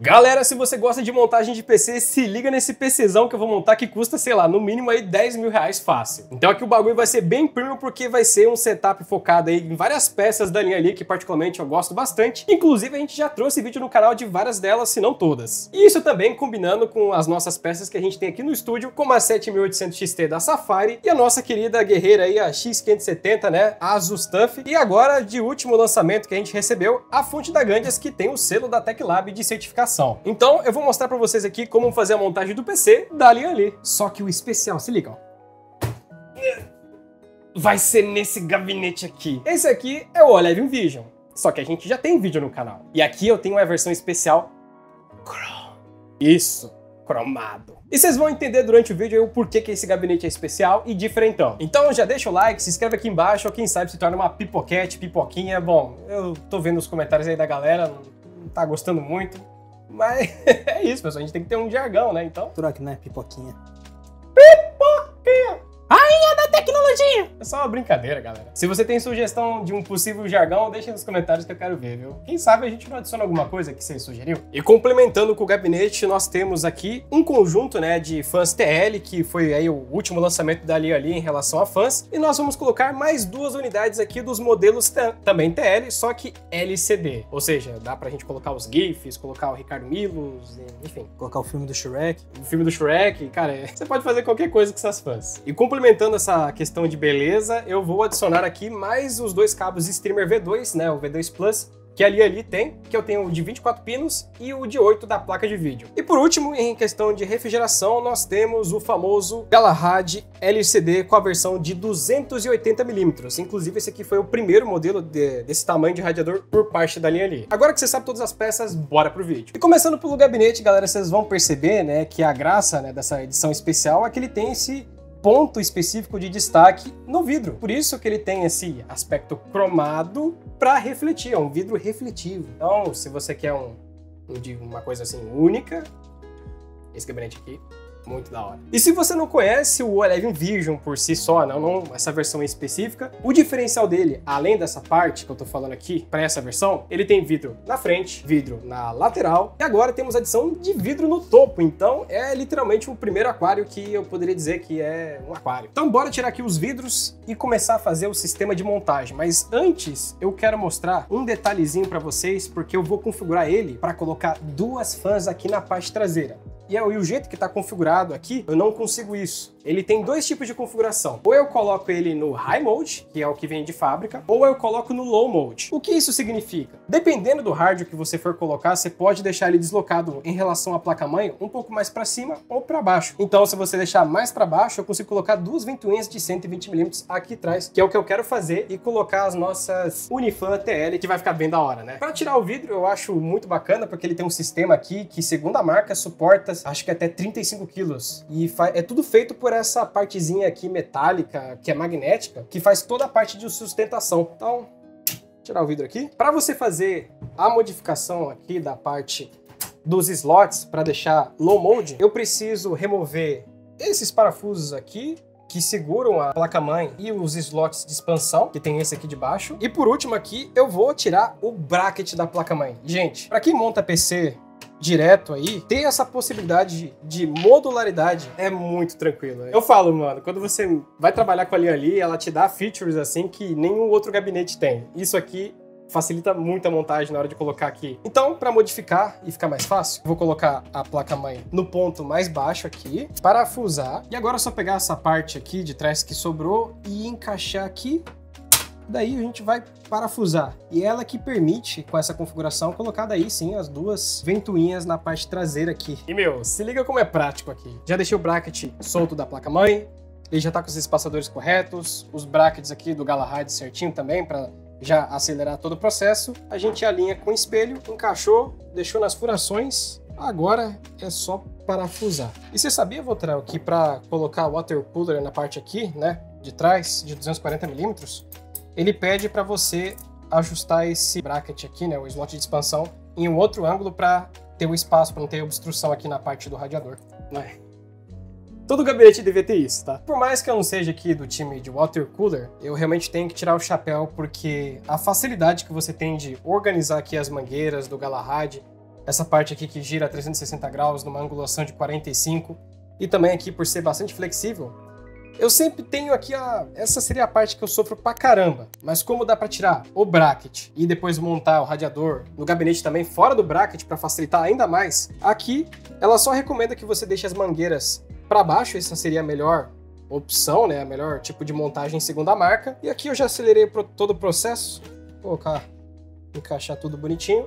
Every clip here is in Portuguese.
Galera, se você gosta de montagem de PC, se liga nesse PCzão que eu vou montar que custa, sei lá, no mínimo aí 10 mil reais fácil. Então aqui o bagulho vai ser bem premium porque vai ser um setup focado aí em várias peças da linha ali que particularmente eu gosto bastante. Inclusive a gente já trouxe vídeo no canal de várias delas, se não todas. E isso também combinando com as nossas peças que a gente tem aqui no estúdio, como a 7800 XT da Safari e a nossa querida guerreira aí, a X570, né, a Asus TUF. E agora, de último lançamento que a gente recebeu, a fonte da Gandias, que tem o selo da TecLab de certificação. Então eu vou mostrar pra vocês aqui como fazer a montagem do PC da linha ali. Só que o especial, se liga, ó, vai ser nesse gabinete aqui. Esse aqui é o Olevium Vision, só que a gente já tem vídeo no canal. E aqui eu tenho uma versão especial cromado. E vocês vão entender durante o vídeo aí o porquê que esse gabinete é especial e diferentão. Então já deixa o like, se inscreve aqui embaixo, ou quem sabe se torna uma pipoquete, pipoquinha. Bom, eu tô vendo os comentários aí da galera, não tá gostando muito. Mas é isso, pessoal, a gente tem que ter um jargão, né, então... Troca, né? Pipoquinha. Pipoquinha! Rainha da tecnologia! É só uma brincadeira, galera. Se você tem sugestão de um possível jargão, deixa nos comentários que eu quero ver, viu? Quem sabe a gente não adiciona alguma coisa que você sugeriu? E complementando com o gabinete, nós temos aqui um conjunto, né, de fãs TL, que foi aí o último lançamento da linha ali em relação a fãs. E nós vamos colocar mais duas unidades aqui dos modelos também TL, só que LCD. Ou seja, dá pra gente colocar os GIFs, colocar o Ricardo Milos, enfim. Colocar o filme do Shrek. O filme do Shrek, cara, você pode fazer qualquer coisa com essas fãs. E complementando essa questão de beleza, eu vou adicionar aqui mais os dois cabos Streamer V2, né, o V2 Plus, que ali tem, que eu tenho o de 24 pinos e o de 8 da placa de vídeo. E por último, em questão de refrigeração, nós temos o famoso Galahad LCD com a versão de 280mm. Inclusive, esse aqui foi o primeiro modelo desse tamanho de radiador por parte da linha ali. Agora que você sabe todas as peças, bora pro vídeo. E começando pelo gabinete, galera, vocês vão perceber, né, que a graça, né, dessa edição especial é que ele tem esse ponto específico de destaque no vidro. Por isso que ele tem esse aspecto cromado para refletir, é um vidro refletivo. Então, se você quer uma coisa assim única, esse gabinete aqui, muito da hora. E se você não conhece o Olevium Vision por si só, não essa versão específica, o diferencial dele, além dessa parte que eu tô falando aqui, para essa versão, ele tem vidro na frente, vidro na lateral, e agora temos adição de vidro no topo, então é literalmente o primeiro aquário que eu poderia dizer que é um aquário. Então bora tirar aqui os vidros e começar a fazer o sistema de montagem, mas antes eu quero mostrar um detalhezinho para vocês, porque eu vou configurar ele para colocar duas fãs aqui na parte traseira. E o jeito que está configurado aqui, eu não consigo isso. Ele tem dois tipos de configuração. Ou eu coloco ele no High Mode, que é o que vem de fábrica, ou eu coloco no Low Mode. O que isso significa? Dependendo do hardware que você for colocar, você pode deixar ele deslocado em relação à placa-mãe um pouco mais para cima ou para baixo. Então, se você deixar mais para baixo, eu consigo colocar duas ventoinhas de 120mm aqui atrás, que é o que eu quero fazer, e colocar as nossas Unifan TL, que vai ficar bem da hora, né? Para tirar o vidro, eu acho muito bacana, porque ele tem um sistema aqui que, segundo a marca, suporta, acho que até 35 quilos. E é tudo feito por essa partezinha aqui metálica, que é magnética, que faz toda a parte de sustentação. Então, tirar o vidro aqui. Para você fazer a modificação aqui da parte dos slots, para deixar low mode, eu preciso remover esses parafusos aqui, que seguram a placa-mãe e os slots de expansão, que tem esse aqui de baixo. E por último aqui, eu vou tirar o bracket da placa-mãe. Gente, para quem monta PC direto aí, ter essa possibilidade de modularidade é muito tranquilo. Eu falo, mano, quando você vai trabalhar com a linha ali, ela te dá features assim que nenhum outro gabinete tem. Isso aqui facilita muito a montagem na hora de colocar aqui. Então, para modificar e ficar mais fácil, vou colocar a placa-mãe no ponto mais baixo aqui, parafusar, e agora é só pegar essa parte aqui de trás que sobrou e encaixar aqui. Daí a gente vai parafusar. E ela que permite, com essa configuração, colocar daí sim as duas ventoinhas na parte traseira aqui. E meu, se liga como é prático aqui. Já deixei o bracket solto da placa-mãe, ele já tá com os espaçadores corretos, os brackets aqui do Galahad certinho também, para já acelerar todo o processo. A gente alinha com o espelho, encaixou, deixou nas furações, agora é só parafusar. E você sabia, Votrel, que para colocar o water cooler na parte aqui, né, de trás, de 240mm, ele pede para você ajustar esse bracket aqui, né, o slot de expansão, em um outro ângulo para ter o espaço, para não ter obstrução aqui na parte do radiador. Né? Todo gabinete devia ter isso, tá? Por mais que eu não seja aqui do time de water cooler, eu realmente tenho que tirar o chapéu porque a facilidade que você tem de organizar aqui as mangueiras do Galahad essa parte aqui que gira 360 graus numa angulação de 45 e também aqui por ser bastante flexível, eu sempre tenho aqui essa seria a parte que eu sofro pra caramba, mas como dá pra tirar o bracket e depois montar o radiador no gabinete também fora do bracket para facilitar ainda mais, aqui ela só recomenda que você deixe as mangueiras para baixo, essa seria a melhor opção, né, a melhor tipo de montagem segundo a marca. E aqui eu já acelerei todo o processo, vou colocar, encaixar tudo bonitinho.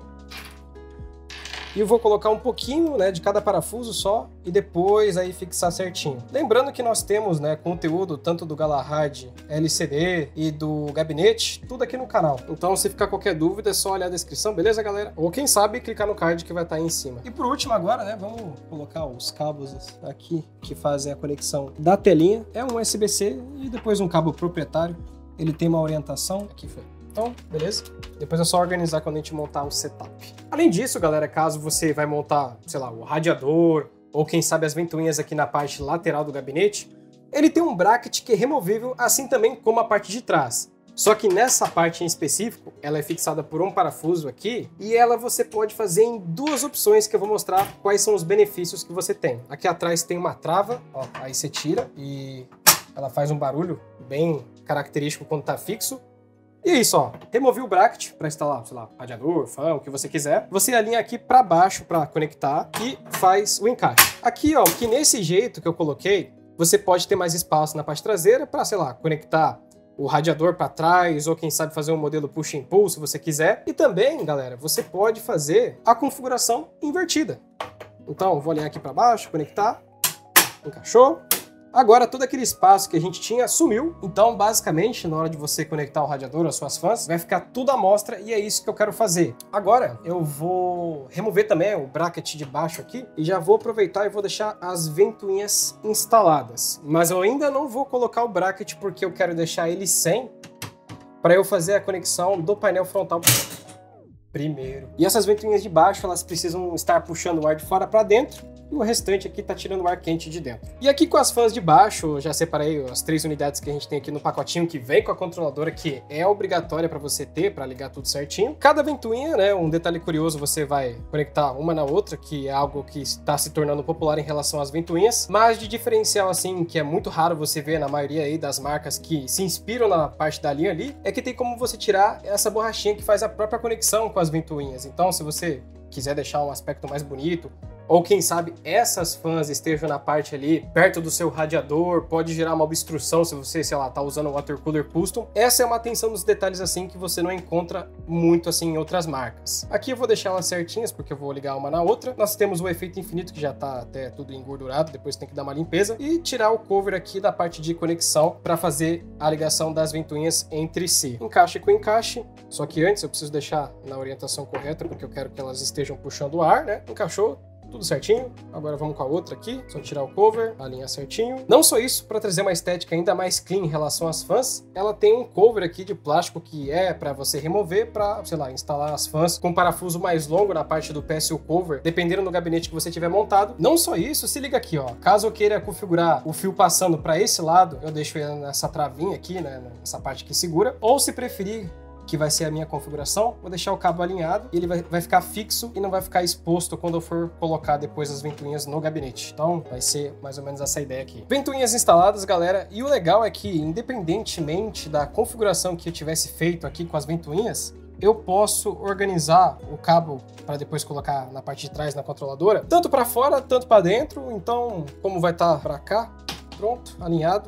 E eu vou colocar um pouquinho, né, de cada parafuso só e depois aí fixar certinho. Lembrando que nós temos, né, conteúdo tanto do Galahad LCD e do gabinete, tudo aqui no canal. Então se ficar qualquer dúvida é só olhar a descrição, beleza, galera? Ou quem sabe clicar no card que vai estar aí em cima. E por último agora, né, vamos colocar os cabos aqui que fazem a conexão da telinha. É um USB-C e depois um cabo proprietário. Ele tem uma orientação. Aqui foi. Então, beleza? Depois é só organizar quando a gente montar o setup. Além disso, galera, caso você vai montar, sei lá, o radiador, ou quem sabe as ventoinhas aqui na parte lateral do gabinete, ele tem um bracket que é removível, assim também como a parte de trás. Só que nessa parte em específico, ela é fixada por um parafuso aqui, e ela você pode fazer em duas opções que eu vou mostrar quais são os benefícios que você tem. Aqui atrás tem uma trava, ó, aí você tira e ela faz um barulho bem característico quando tá fixo. E é isso, ó, removi o bracket para instalar, sei lá, radiador, fã, o que você quiser. Você alinha aqui para baixo para conectar e faz o encaixe. Aqui, ó, que nesse jeito que eu coloquei, você pode ter mais espaço na parte traseira para, sei lá, conectar o radiador para trás ou quem sabe fazer um modelo push and pull se você quiser. E também, galera, você pode fazer a configuração invertida. Então, vou alinhar aqui para baixo, conectar, encaixou. Agora todo aquele espaço que a gente tinha sumiu, então basicamente na hora de você conectar o radiador às suas fãs, vai ficar tudo à mostra e é isso que eu quero fazer. Agora eu vou remover também o bracket de baixo aqui e já vou aproveitar e vou deixar as ventoinhas instaladas. Mas eu ainda não vou colocar o bracket porque eu quero deixar ele sem para eu fazer a conexão do painel frontal primeiro. E essas ventoinhas de baixo, elas precisam estar puxando o ar de fora para dentro e o restante aqui tá tirando o ar quente de dentro. E aqui com as fãs de baixo, eu já separei as 3 unidades que a gente tem aqui no pacotinho que vem com a controladora, que é obrigatória para você ter, para ligar tudo certinho. Cada ventoinha, né, um detalhe curioso, você vai conectar uma na outra, que é algo que está se tornando popular em relação às ventoinhas, mas de diferencial assim, que é muito raro você ver na maioria aí das marcas que se inspiram na parte da linha ali, é que tem como você tirar essa borrachinha que faz a própria conexão com as ventoinhas. Então, se você quiser deixar um aspecto mais bonito, ou quem sabe essas fãs estejam na parte ali perto do seu radiador, pode gerar uma obstrução se você, sei lá, tá usando um water cooler custom. Essa é uma atenção nos detalhes assim que você não encontra muito assim em outras marcas. Aqui eu vou deixar elas certinhas porque eu vou ligar uma na outra. Nós temos o efeito infinito que já tá até tudo engordurado, depois tem que dar uma limpeza e tirar o cover aqui da parte de conexão para fazer a ligação das ventoinhas entre si. Encaixe com encaixe, só que antes eu preciso deixar na orientação correta porque eu quero que elas estejam puxando o ar, né? Encaixou. Tudo certinho. Agora vamos com a outra aqui. Só tirar o cover, alinhar certinho. Não só isso, para trazer uma estética ainda mais clean em relação às fãs, ela tem um cover aqui de plástico que é para você remover para, sei lá, instalar as fãs com parafuso mais longo na parte do PSU cover, dependendo do gabinete que você tiver montado. Não só isso, se liga aqui, ó. Caso eu queira configurar o fio passando para esse lado, eu deixo ele nessa travinha aqui, né, nessa parte que segura. Ou se preferir, que vai ser a minha configuração, vou deixar o cabo alinhado e ele vai ficar fixo e não vai ficar exposto quando eu for colocar depois as ventoinhas no gabinete. Então vai ser mais ou menos essa ideia aqui. Ventoinhas instaladas, galera, e o legal é que independentemente da configuração que eu tivesse feito aqui com as ventoinhas, eu posso organizar o cabo para depois colocar na parte de trás na controladora, tanto para fora, tanto para dentro. Então, como vai estar para cá, pronto, alinhado.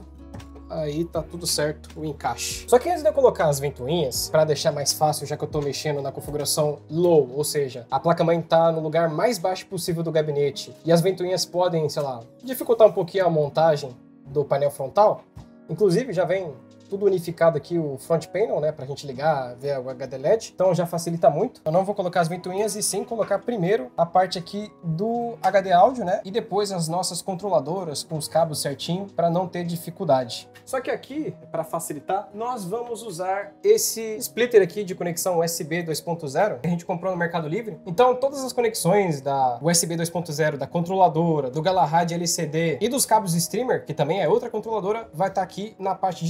Aí tá tudo certo o encaixe. Só que antes de eu colocar as ventoinhas, para deixar mais fácil, já que eu tô mexendo na configuração low, ou seja, a placa-mãe tá no lugar mais baixo possível do gabinete, e as ventoinhas podem, sei lá, dificultar um pouquinho a montagem do painel frontal. Inclusive já vem tudo unificado aqui, o front panel, né, pra gente ligar, ver o HD LED, então já facilita muito. Eu não vou colocar as ventoinhas e sim colocar primeiro a parte aqui do HD áudio, né, e depois as nossas controladoras com os cabos certinho para não ter dificuldade. Só que aqui, para facilitar, nós vamos usar esse splitter aqui de conexão USB 2.0 que a gente comprou no Mercado Livre. Então todas as conexões da USB 2.0, da controladora, do Galahad LCD e dos cabos streamer, que também é outra controladora, vai estar aqui na parte de trás do gabinete.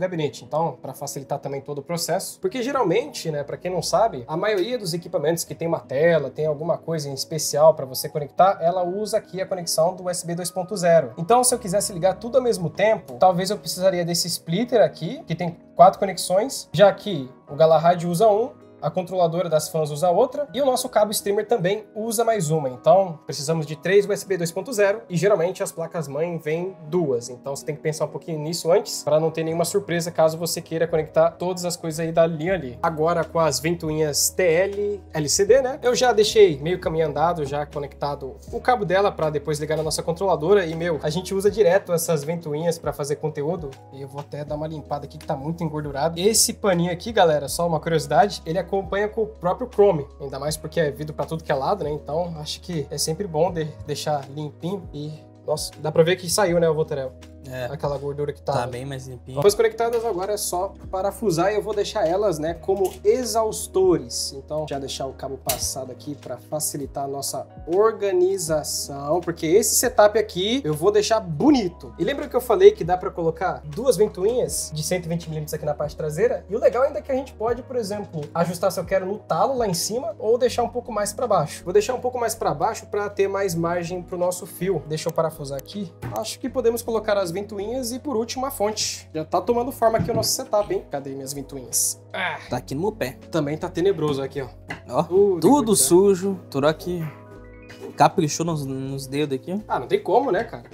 gabinete. Então, para facilitar também todo o processo, porque geralmente, né, para quem não sabe, a maioria dos equipamentos que tem uma tela, tem alguma coisa em especial para você conectar, ela usa aqui a conexão do USB 2.0. Então, se eu quisesse ligar tudo ao mesmo tempo, talvez eu precisaria desse splitter aqui, que tem 4 conexões, já que o Galahad usa um, a controladora das fãs usa outra e o nosso cabo streamer também usa mais uma. Então, precisamos de 3 USB 2.0 e geralmente as placas-mãe vêm 2. Então, você tem que pensar um pouquinho nisso antes para não ter nenhuma surpresa caso você queira conectar todas as coisas aí da linha ali. Agora, com as ventoinhas TL LCD, né? Eu já deixei meio caminho andado, já conectado o cabo dela para depois ligar na nossa controladora e, a gente usa direto essas ventoinhas para fazer conteúdo. E eu vou até dar uma limpada aqui que tá muito engordurado. Esse paninho aqui, galera, só uma curiosidade, ele acompanha com o próprio Chrome, ainda mais porque é vidro para tudo que é lado, né? Então acho que é sempre bom deixar limpinho e, nossa, dá pra ver que saiu, né, o Voltarel? Aquela gordura que tá bem mais limpinho. As conectadas agora é só parafusar e eu vou deixar elas, né, como exaustores. Então, já deixar o cabo passado aqui para facilitar a nossa organização, porque esse setup aqui eu vou deixar bonito. E lembra que eu falei que dá para colocar 2 ventoinhas de 120mm aqui na parte traseira? E o legal ainda é que a gente pode, por exemplo, ajustar se eu quero no talo lá em cima ou deixar um pouco mais para baixo. Vou deixar um pouco mais para baixo para ter mais margem para o nosso fio. Deixa eu parafusar aqui. Acho que podemos colocar as ventoinhas e por último a fonte. Já tá tomando forma aqui o nosso setup, hein? Cadê minhas ventoinhas? Tá aqui no meu pé. Também tá tenebroso aqui, ó. Ó, tudo sujo, tudo aqui. Caprichou nos dedos aqui. Ah, não tem como, né, cara?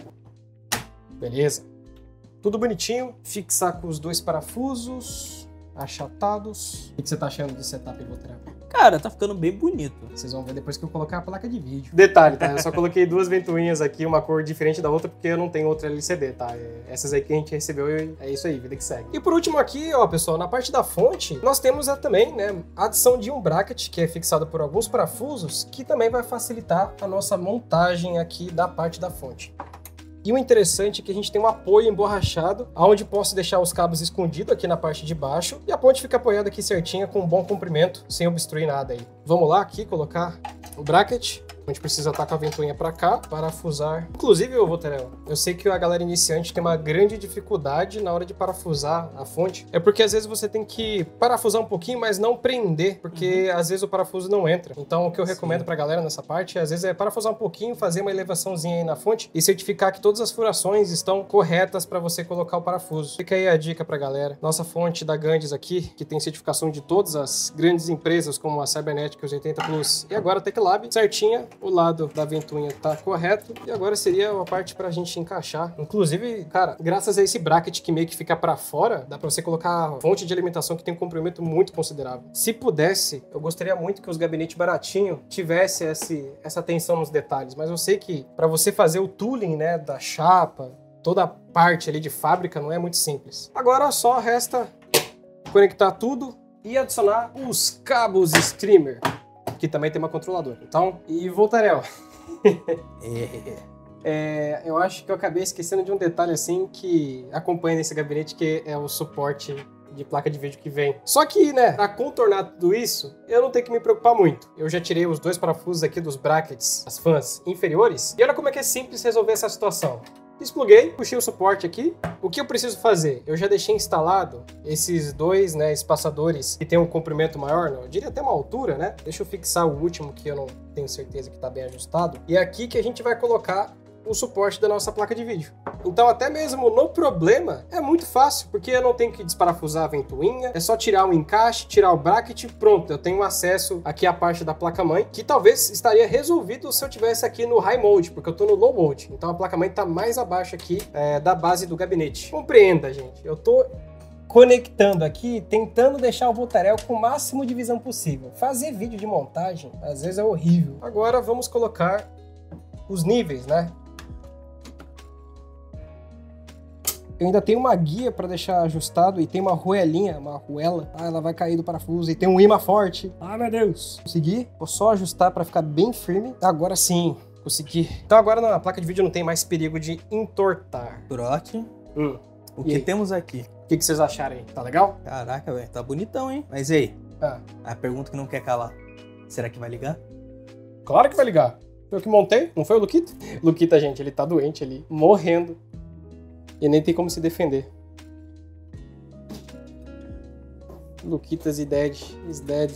Beleza. Tudo bonitinho. Fixar com os 2 parafusos achatados. O que você tá achando do setup, Voltarel? Cara, tá ficando bem bonito. Vocês vão ver depois que eu colocar a placa de vídeo. Detalhe, tá? Eu só coloquei 2 ventoinhas aqui, uma cor diferente da outra, porque eu não tenho outra LCD, tá? Essas aí que a gente recebeu, é isso aí, vida que segue. E por último aqui, ó, pessoal, na parte da fonte, nós temos também, né, a adição de um bracket, que é fixado por alguns parafusos, que também vai facilitar a nossa montagem aqui da parte da fonte. E o interessante é que a gente tem um apoio emborrachado, onde posso deixar os cabos escondidos aqui na parte de baixo, e a ponte fica apoiada aqui certinha, com um bom comprimento, sem obstruir nada aí. Vamos lá aqui colocar o bracket. A gente precisa estar com a ventoinha para cá, parafusar. Inclusive, Voltarel, eu sei que a galera iniciante tem uma grande dificuldade na hora de parafusar a fonte. É porque às vezes você tem que parafusar um pouquinho, mas não prender, porque às vezes o parafuso não entra. Então o que eu recomendo pra galera nessa parte, às vezes é parafusar um pouquinho, fazer uma elevaçãozinha aí na fonte e certificar que todas as furações estão corretas para você colocar o parafuso. Fica aí a dica pra galera. Nossa fonte da Gandes aqui, que tem certificação de todas as grandes empresas, como a Cybernetic, os 80 Plus e agora a Teclab, certinha. O lado da ventoinha tá correto e agora seria a parte pra gente encaixar. Inclusive, cara, graças a esse bracket que meio que fica pra fora, dá pra você colocar a fonte de alimentação que tem um comprimento muito considerável. Se pudesse, eu gostaria muito que os gabinetes baratinhos tivessem essa atenção nos detalhes, mas eu sei que pra você fazer o tooling, né, da chapa, toda a parte ali de fábrica não é muito simples. Agora só resta conectar tudo e adicionar os cabos streamer, que também tem uma controladora. Então, e Voltarel. Eu acho que eu acabei esquecendo de um detalhe assim que acompanha nesse gabinete, que é o suporte de placa de vídeo que vem. Só que, né, pra contornar tudo isso, eu não tenho que me preocupar muito. Eu já tirei os 2 parafusos aqui dos brackets, as fãs inferiores, e olha como é que é simples resolver essa situação. Despluguei, puxei o suporte aqui. O que eu preciso fazer? Eu já deixei instalado esses 2, né, espaçadores que tem um comprimento maior, eu diria até uma altura, né? Deixa eu fixar o último que eu não tenho certeza que tá bem ajustado. E é aqui que a gente vai colocar o suporte da nossa placa de vídeo. Então até mesmo no problema é muito fácil, porque eu não tenho que desparafusar a ventoinha, é só tirar o encaixe, tirar o bracket, pronto, eu tenho acesso aqui à parte da placa-mãe, que talvez estaria resolvido se eu tivesse aqui no High Mode, porque eu tô no Low Mode, então a placa-mãe tá mais abaixo aqui da base do gabinete. Compreenda, gente, eu tô conectando aqui, tentando deixar o Voltarel com o máximo de visão possível. Fazer vídeo de montagem, às vezes é horrível. Agora vamos colocar os níveis, né? Eu ainda tenho uma guia para deixar ajustado e tem uma arruelinha, uma arruela. Ah, ela vai cair do parafuso e tem um imã forte. Ah, meu Deus. Consegui. Vou só ajustar para ficar bem firme. Agora sim, consegui. Então agora na placa de vídeo não tem mais perigo de entortar. Brock. O que temos aqui? O que vocês acharam aí? Tá legal? Caraca, velho. Tá bonitão, hein? Mas e aí? A pergunta que não quer calar. Será que vai ligar? Claro que vai ligar. Eu que montei, não foi o Luquita? Luquita, gente, ele tá doente ali, morrendo. E nem tem como se defender. Luquitas is dead. Is dead.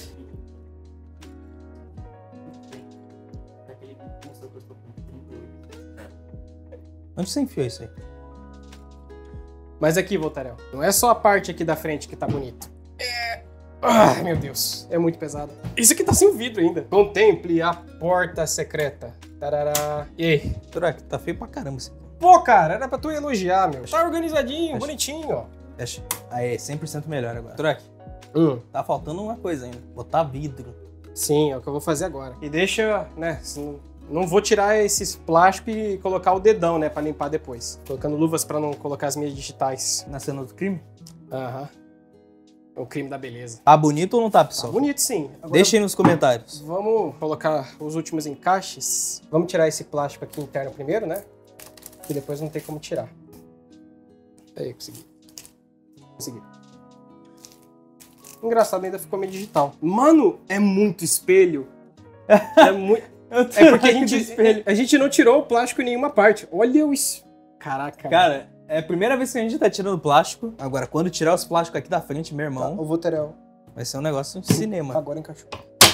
Onde você enfiou isso aí? Mas aqui, Voltarel, não é só a parte aqui da frente que tá bonito. Ai, meu Deus, é muito pesado. Isso aqui tá sem vidro ainda. Contemple a porta secreta. Tarará. E aí? Turek, tá feio pra caramba isso aqui. Pô, cara, era pra tu elogiar, meu. Tá organizadinho, bonitinho, ó. Fecha. Aí, 100% melhor agora. Turek, tá faltando uma coisa ainda. Botar vidro. Sim, é o que eu vou fazer agora. E deixa, né, não vou tirar esses plásticos e colocar o dedão, né, pra limpar depois. Colocando luvas pra não colocar as minhas digitais. Na cena do crime? Aham. É o crime da beleza. Tá bonito ou não tá, pessoal? Tá bonito, sim. Agora, deixa aí nos comentários. Vamos colocar os últimos encaixes. Vamos tirar esse plástico aqui interno primeiro, né? Que depois não tem como tirar. Aí, consegui. Consegui. Engraçado, ainda ficou meio digital. Mano, é muito espelho. É muito... É porque a gente não tirou o plástico em nenhuma parte. Olha isso. Caraca. Cara, é a primeira vez que a gente tá tirando plástico. Agora, quando tirar os plásticos aqui da frente, meu irmão... Tá, o Voltarel. Vai ser um negócio de cinema. Agora encaixou.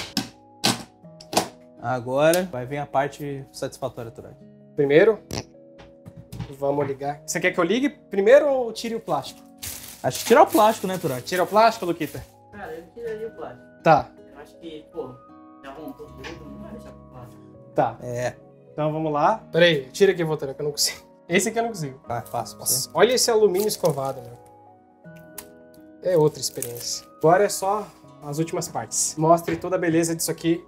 Agora vai vir a parte satisfatória, Turek. Primeiro, vamos ligar. Você quer que eu ligue primeiro ou tire o plástico? Acho que tirar o plástico, né, Turek? Tira o plástico, Luquita? Cara, eu tiraria o plástico. Tá. Eu acho que, pô, já montou tudo, não vai deixar pro plástico. Tá. É. Então vamos lá. Pera aí, tira aqui, Voltarel, que eu não consigo. Esse aqui eu não consigo. Ah, fácil. Nossa, olha esse alumínio escovado, meu. É outra experiência. Agora é só as últimas partes. Mostre toda a beleza disso aqui.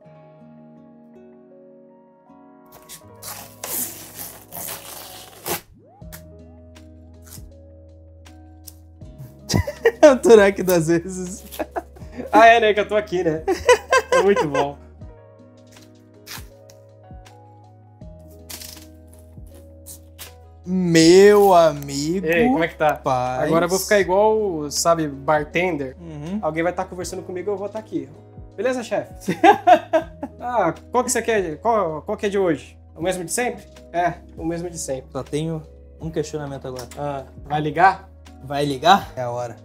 O Turek das vezes. Ah, é, né? Que eu tô aqui, né? É muito bom. Meu amigo. Ei, como é que tá? Paz. Agora eu vou ficar igual, sabe, bartender. Uhum. Alguém vai estar conversando comigo e eu vou estar aqui. Beleza, chefe? Ah, qual que você quer? Qual que é de hoje? O mesmo de sempre? É, o mesmo de sempre. Só tenho um questionamento agora. Ah, vai ligar? Vai ligar? É a hora.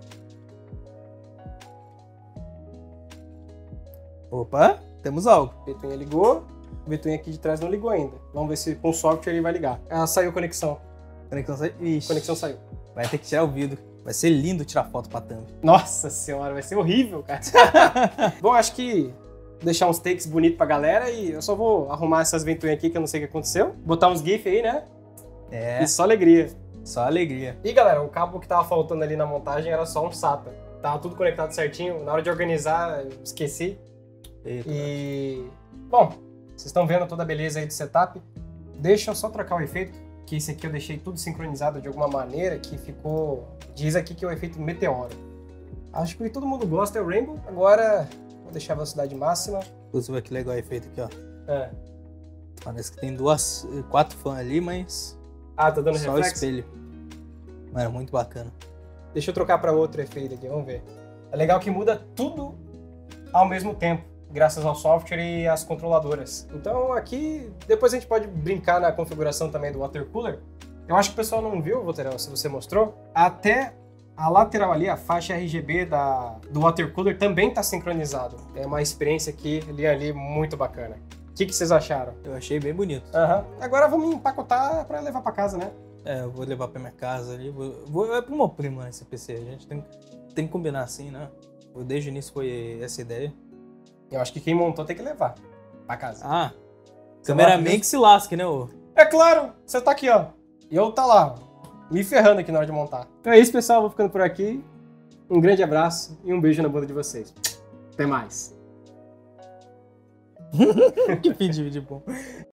Opa, temos algo. O Betunha ligou, o Betunha aqui de trás não ligou ainda. Vamos ver se com o software ele vai ligar. Ah, saiu a conexão. Conexão saiu. Ixi. Conexão saiu. Vai ter que tirar o vidro. Vai ser lindo tirar foto pra thumb. Nossa senhora, vai ser horrível, cara. Bom, acho que vou deixar uns takes bonitos pra galera e eu só vou arrumar essas ventoinhas aqui que eu não sei o que aconteceu. Botar uns GIF aí, né? É. E só alegria. Só alegria. E galera, o cabo que tava faltando ali na montagem era só um SATA. Tava tudo conectado certinho. Na hora de organizar, eu esqueci. Eita. E... Bom, vocês estão vendo toda a beleza aí do setup. Deixa eu só trocar o efeito, que esse aqui eu deixei tudo sincronizado de alguma maneira, que ficou... Diz aqui que é o efeito meteoro. Acho que o que todo mundo gosta é o Rainbow. Agora, vou deixar a velocidade máxima. Inclusive, que legal o efeito aqui, ó. É. Parece que tem 4 fãs ali, mas Ah, tá dando só o reflexo? espelho. Mano, muito bacana. Deixa eu trocar para outro efeito aqui, vamos ver. É legal que muda tudo ao mesmo tempo, graças ao software e às controladoras. Então aqui, depois a gente pode brincar na configuração também do water cooler. Eu acho que o pessoal não viu, Voltarel, se você mostrou. Até a lateral ali, a faixa RGB do water cooler também está sincronizado. É uma experiência aqui, ali muito bacana. O que vocês acharam? Eu achei bem bonito. Agora vamos empacotar para levar para casa, né? É, eu vou levar pra minha casa ali. Vou é pro meu primo esse PC. A gente tem que combinar assim, né? Desde o início foi essa ideia. Eu acho que quem montou tem que levar pra casa. Ah, cameraman que se lasque, né, ô? É claro, você tá aqui, ó. E eu tá lá, me ferrando aqui na hora de montar. Então é isso, pessoal. Vou ficando por aqui. Um grande abraço e um beijo na bunda de vocês. Até mais. Que fim de vídeo bom.